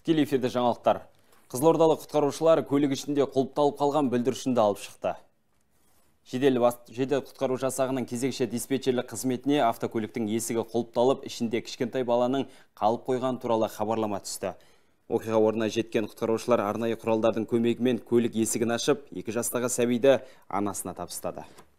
Тікелей эфирде жаңалықтар. Қызылордалық құтқарушылар көлік ішінде құлыпталып қалған бүлдіршінді алып шықты. Жедел құтқару жасағының кезекші диспетчерлік қызметіне автокөліктің есігі құлыпталып, ішінде кішкентай баланың қалып қойған туралы хабарлама түсті. Оқиға орнына жеткен құтқарушылар арнайы құралдардың көмегімен көлік есігін ашып, 2 жастағы сәбиді анасына табыстады.